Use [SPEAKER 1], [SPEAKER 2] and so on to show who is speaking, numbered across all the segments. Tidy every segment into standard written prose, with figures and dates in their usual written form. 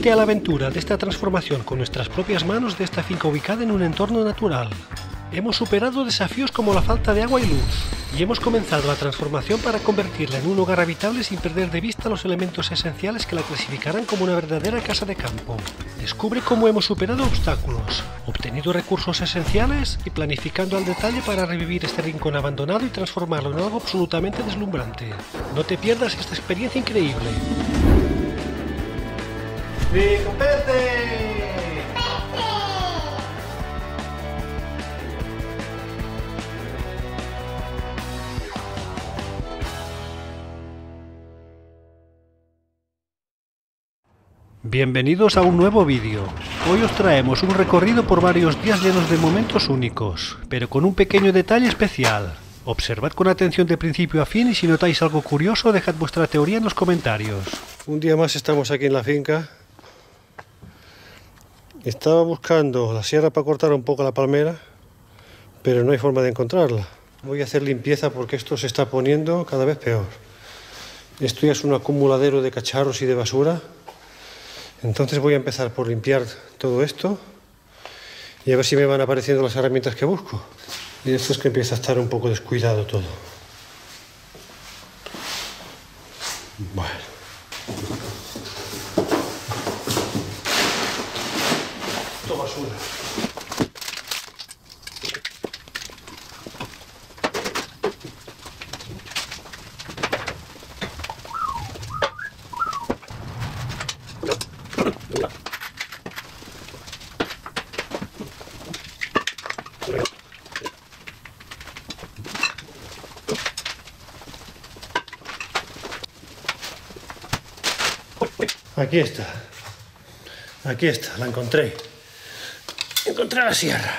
[SPEAKER 1] Únete a la aventura de esta transformación con nuestras propias manos de esta finca ubicada en un entorno natural. Hemos superado desafíos como la falta de agua y luz, y hemos comenzado la transformación para convertirla en un hogar habitable sin perder de vista los elementos esenciales que la clasificarán como una verdadera casa de campo. Descubre cómo hemos superado obstáculos, obtenido recursos esenciales y planificando al detalle para revivir este rincón abandonado y transformarlo en algo absolutamente deslumbrante. No te pierdas esta experiencia increíble. ¡Ricopete! Bienvenidos a un nuevo vídeo. Hoy os traemos un recorrido por varios días llenos de momentos únicos, pero con un pequeño detalle especial. Observad con atención de principio a fin y si notáis algo curioso, dejad vuestra teoría en los comentarios. Un día más estamos aquí en la finca. Estaba buscando la sierra para cortar un poco la palmera, pero no hay forma de encontrarla. Voy a hacer limpieza porque esto se está poniendo cada vez peor. Esto ya es un acumuladero de cacharros y de basura. Entonces voy a empezar por limpiar todo esto y a ver si me van apareciendo las herramientas que busco. Y esto es que empieza a estar un poco descuidado todo. Bueno. Esto basura. Aquí está, la encontré. Encontré la sierra.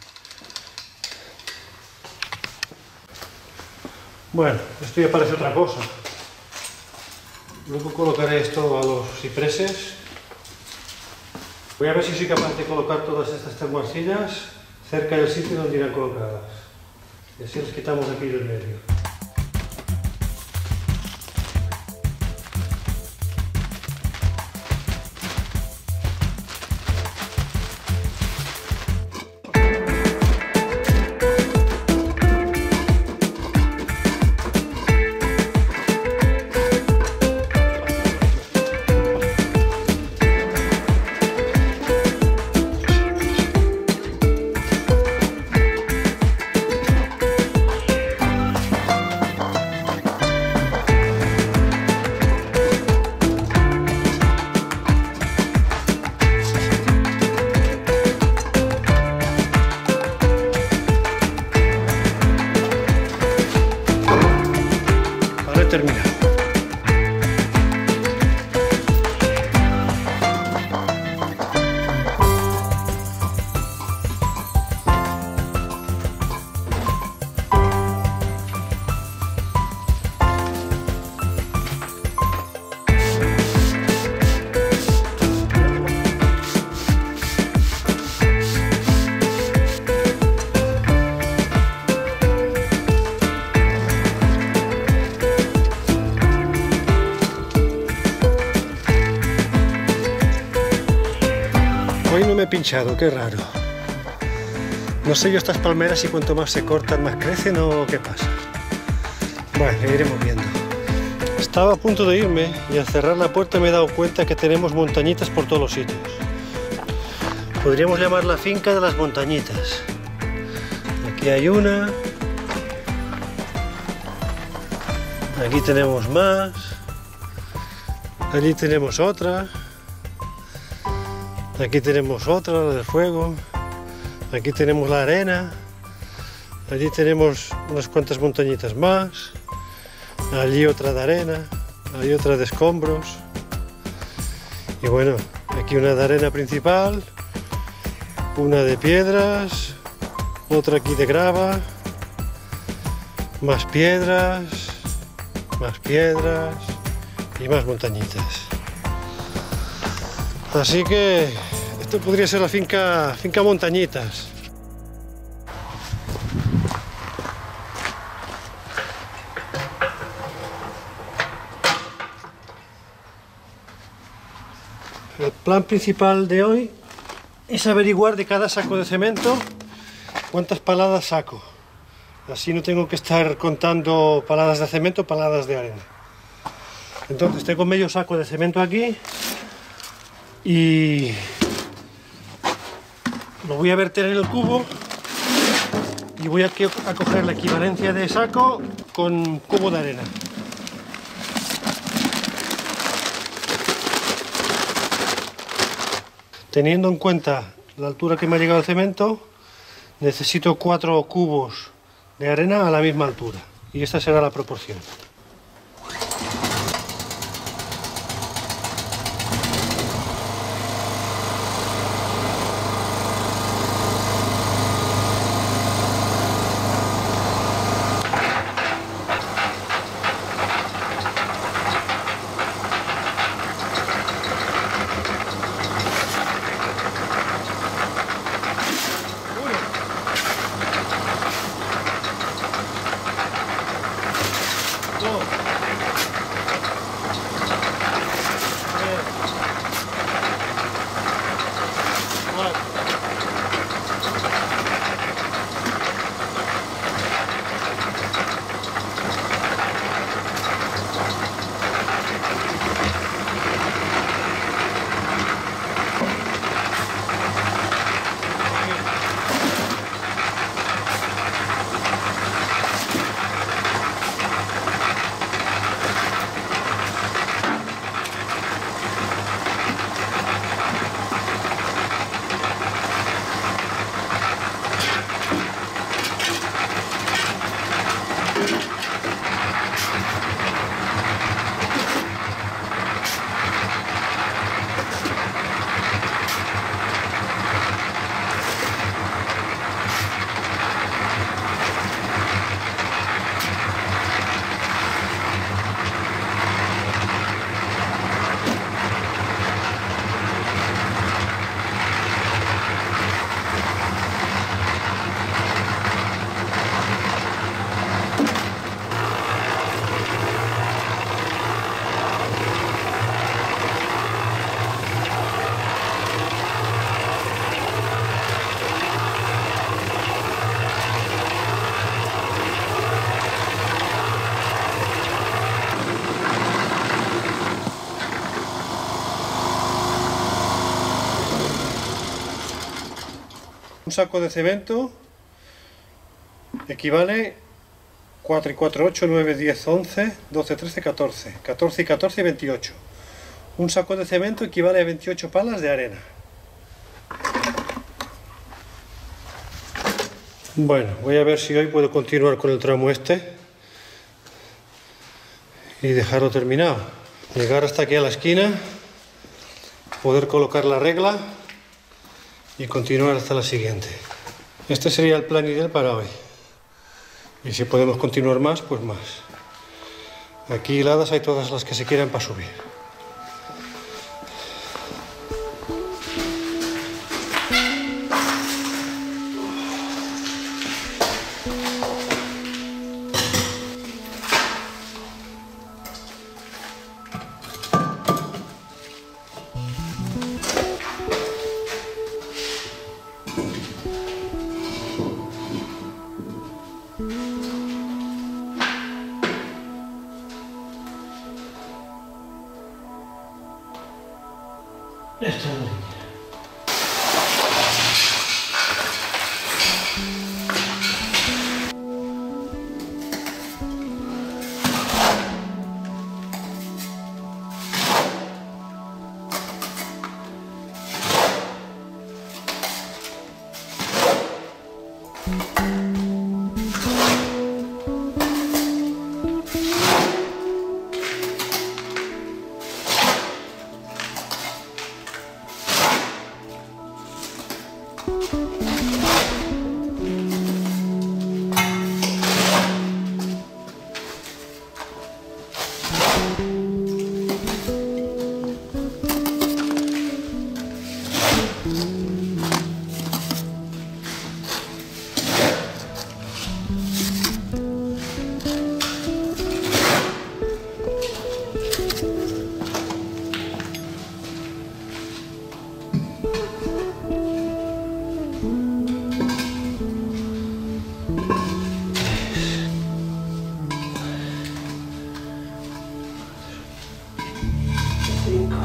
[SPEAKER 1] Bueno, esto ya parece otra cosa. Luego colocaré esto a los cipreses. Voy a ver si soy capaz de colocar todas estas termoarcillas cerca del sitio donde irán colocadas. Y así las quitamos aquí del medio. Terminado. Hoy no me he pinchado, qué raro. No sé yo estas palmeras si cuanto más se cortan más crecen o qué pasa. Bueno, iremos viendo. Estaba a punto de irme y al cerrar la puerta me he dado cuenta que tenemos montañitas por todos los sitios. Podríamos llamar la finca de las montañitas. Aquí hay una. Aquí tenemos más. Allí tenemos otra. Aquí tenemos otra, la del fuego. Aquí tenemos la arena. Allí tenemos unas cuantas montañitas más. Allí otra de arena. Allí otra de escombros. Y bueno, aquí una de arena principal. Una de piedras. Otra aquí de grava. Más piedras. Más piedras. Y más montañitas. Así que esto podría ser la finca Montañitas. El plan principal de hoy es averiguar de cada saco de cemento cuántas paladas saco. Así no tengo que estar contando paladas de cemento, paladas de arena. Entonces tengo medio saco de cemento aquí y lo voy a verter en el cubo y voy a coger la equivalencia de saco con cubo de arena. Teniendo en cuenta la altura que me ha llegado el cemento, necesito 4 cubos de arena a la misma altura y esta será la proporción. Un saco de cemento equivale 4 y 4, 8, 9, 10, 11, 12, 13, 14. 14 y 14, 28. Un saco de cemento equivale a 28 palas de arena. Bueno, voy a ver si hoy puedo continuar con el tramo este y dejarlo terminado. Llegar hasta aquí a la esquina, poder colocar la regla y continuar hasta la siguiente. Este sería el plan ideal para hoy. Y si podemos continuar más, pues más. Aquí hiladas hay todas las que se quieran para subir. Esta es la línea. 5.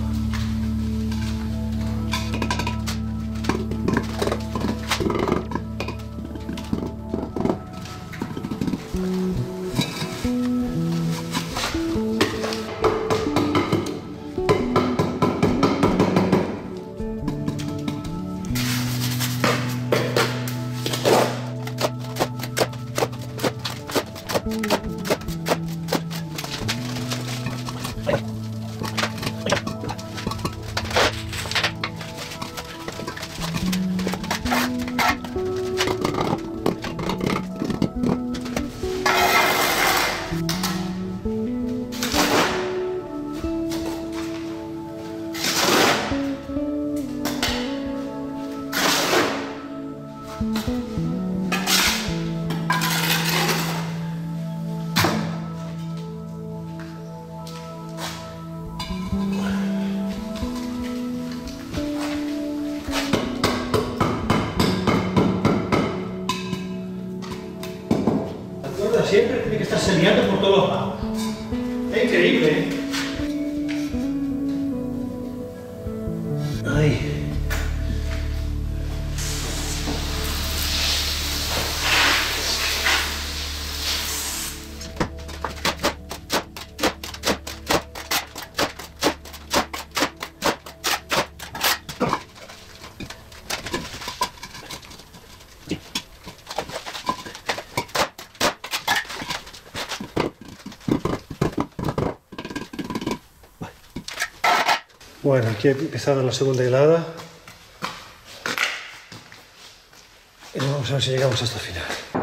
[SPEAKER 1] Siempre tiene que estarse liando por todos lados. Es increíble, ¿eh? Ay. Bueno, aquí he empezado la segunda hilada y vamos a ver si llegamos hasta el final.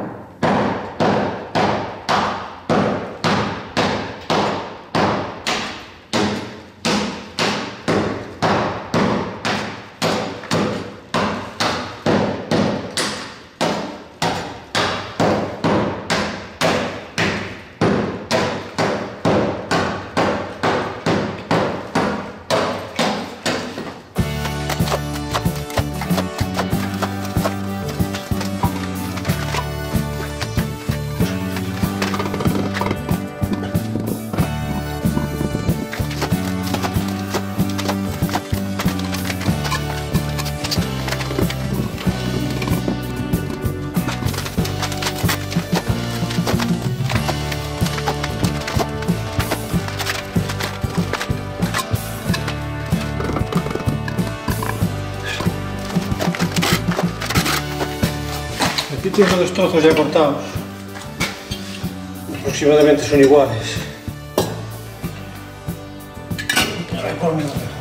[SPEAKER 1] Aquí tengo 2 trozos ya cortados, aproximadamente son iguales. A ver por mi lado.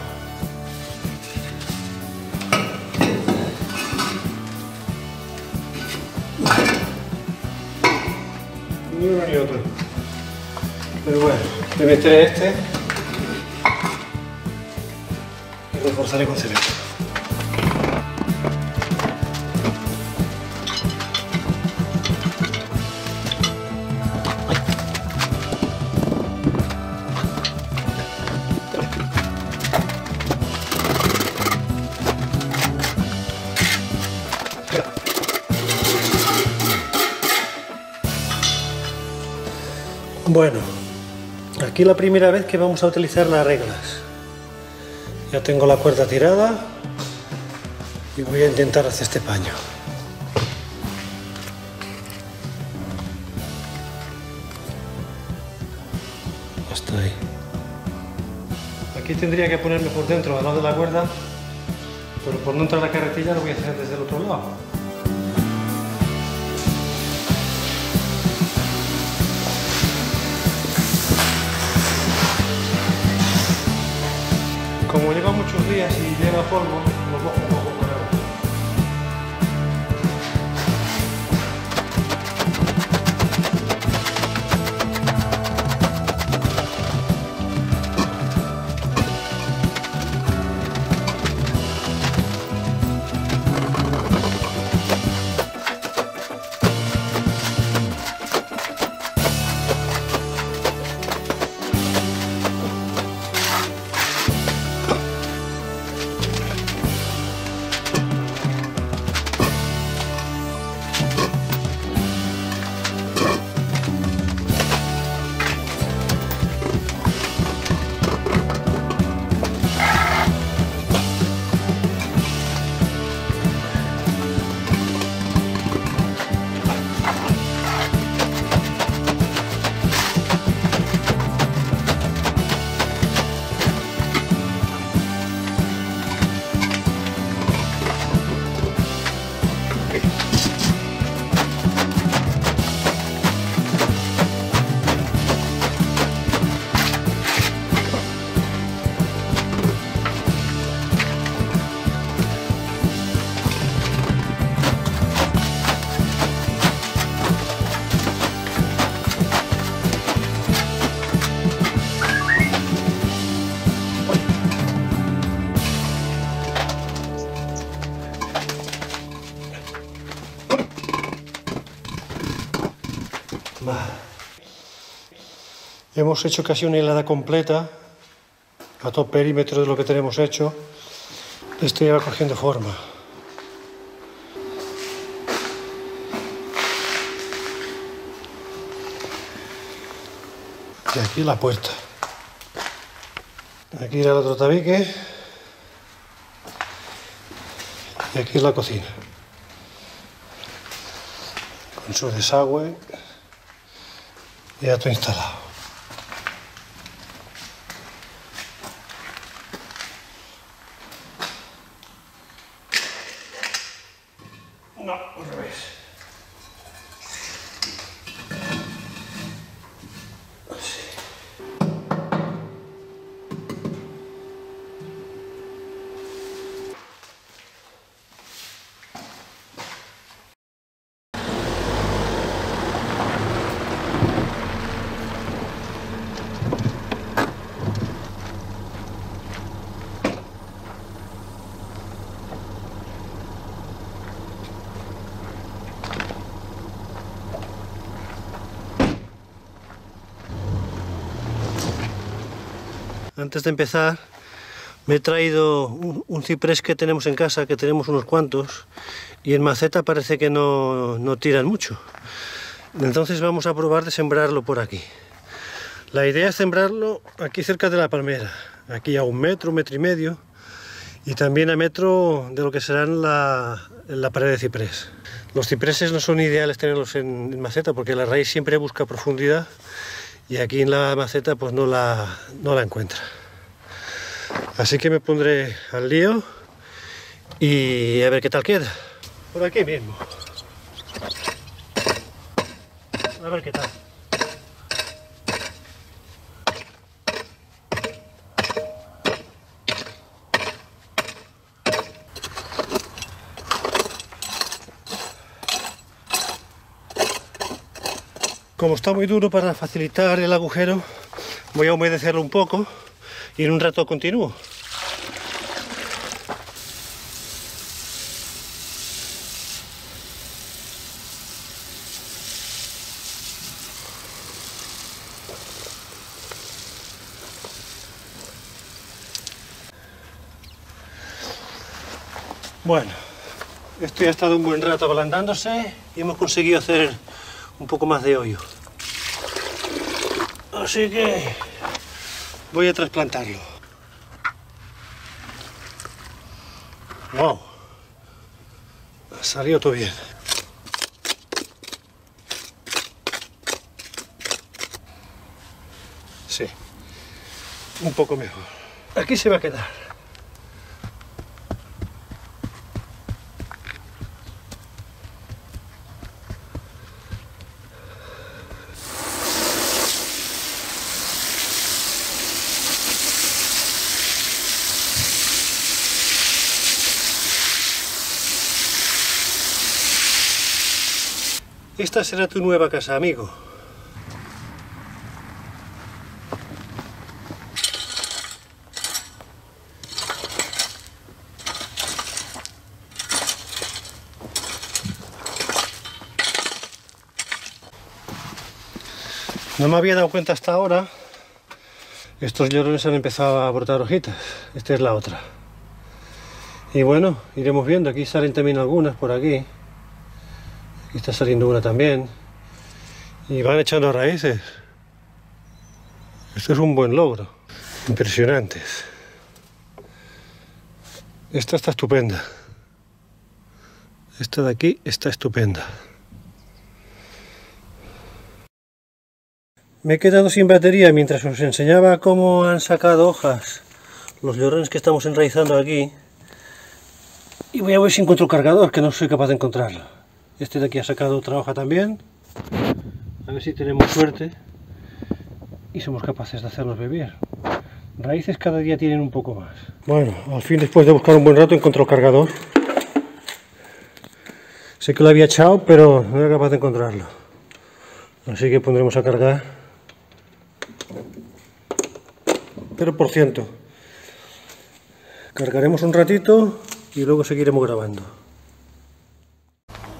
[SPEAKER 1] Ni uno ni otro. Pero bueno, le meteré este y reforzaré con cemento. Bueno, aquí la primera vez que vamos a utilizar las reglas. Ya tengo la cuerda tirada y voy a intentar hacer este paño. Hasta ahí. Aquí tendría que ponerme por dentro al lado de la cuerda, pero por no entrar la carretilla lo voy a hacer desde el otro lado. Como lleva muchos días y lleva polvo, lo cojo un poco por ahora. Hemos hecho casi una hilada completa a todo perímetro de lo que tenemos hecho. Esto ya va cogiendo forma. Y aquí la puerta. Aquí irá el otro tabique. Y aquí es la cocina. Con su desagüe. Ya todo instalado. No, al revés. Así. Antes de empezar, me he traído un ciprés que tenemos en casa, que tenemos unos cuantos, y en maceta parece que no tiran mucho. Entonces vamos a probar de sembrarlo por aquí. La idea es sembrarlo aquí cerca de la palmera, aquí a 1 metro, 1,5 metros, y también a metro de lo que será en la pared de ciprés. Los cipreses no son ideales tenerlos en maceta porque la raíz siempre busca profundidad, y aquí en la maceta pues no la encuentra. Así que me pondré al lío y a ver qué tal queda. Por aquí mismo. A ver qué tal. Como está muy duro, para facilitar el agujero voy a humedecerlo un poco y en un rato continúo. Bueno, esto ya ha estado un buen rato ablandándose y hemos conseguido hacer un poco más de hoyo. Así que voy a trasplantarlo. ¡Wow! Ha salido todo bien. Sí, un poco mejor. Aquí se va a quedar. Esta será tu nueva casa, amigo. No me había dado cuenta hasta ahora. Estos llorones han empezado a brotar hojitas. Esta es la otra. Y bueno, iremos viendo. Aquí salen también algunas por aquí. Aquí está saliendo una también. Y van echando raíces. Esto es un buen logro. Impresionantes. Esta está estupenda. Esta de aquí está estupenda. Me he quedado sin batería mientras os enseñaba cómo han sacado hojas los llorones que estamos enraizando aquí. Y voy a ver si encuentro el cargador, que no soy capaz de encontrarlo. Este de aquí ha sacado otra hoja también. A ver si tenemos suerte y somos capaces de hacerlos vivir. Raíces cada día tienen un poco más. Bueno, al fin, después de buscar un buen rato, encontré el cargador. Sé que lo había echado, pero no era capaz de encontrarlo. Así que pondremos a cargar. 0%. Cargaremos un ratito y luego seguiremos grabando.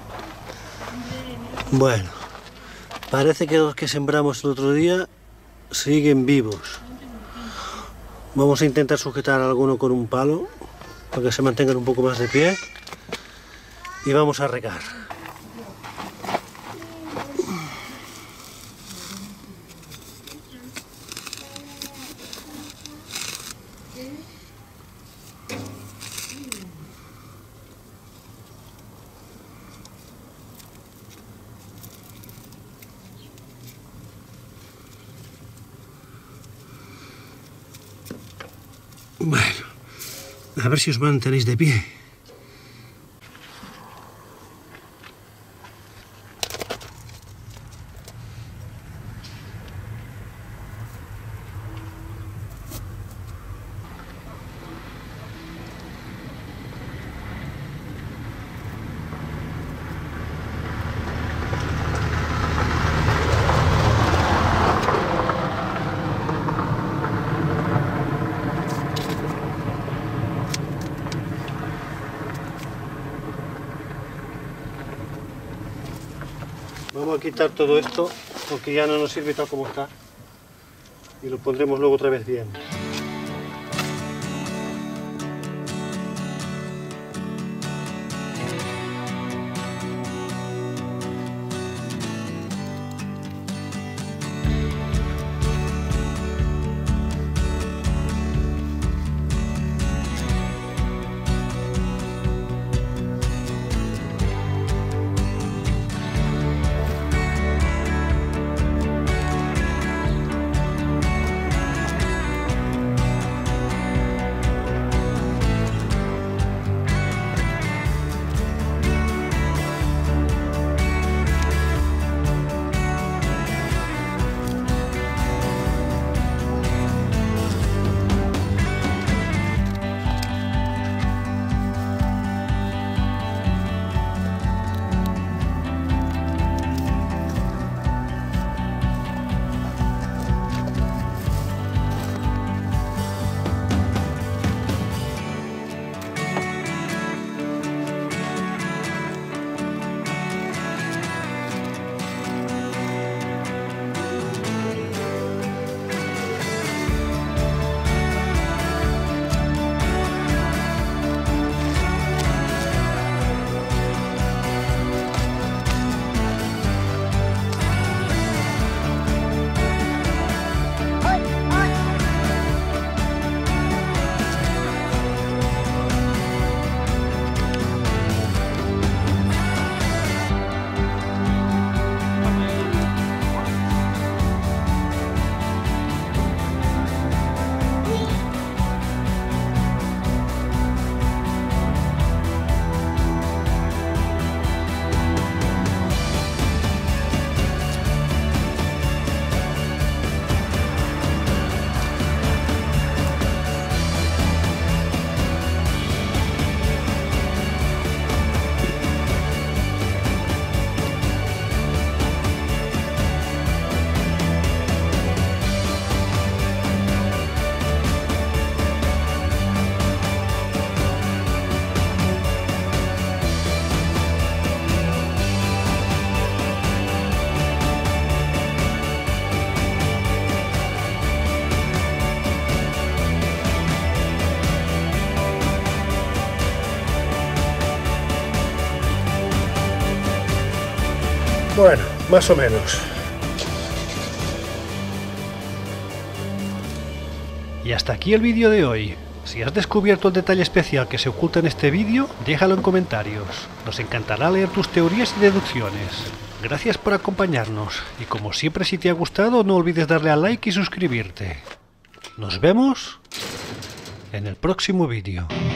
[SPEAKER 1] Bueno, parece que los que sembramos el otro día siguen vivos. Vamos a intentar sujetar a alguno con un palo para que se mantengan un poco más de pie y vamos a regar. Bueno, a ver si os mantenéis de pie. Vamos a quitar todo esto porque ya no nos sirve tal como está y lo pondremos luego otra vez bien. Bueno, más o menos. Y hasta aquí el vídeo de hoy. Si has descubierto el detalle especial que se oculta en este vídeo, déjalo en comentarios. Nos encantará leer tus teorías y deducciones. Gracias por acompañarnos y como siempre, si te ha gustado no olvides darle a like y suscribirte. Nos vemos en el próximo vídeo.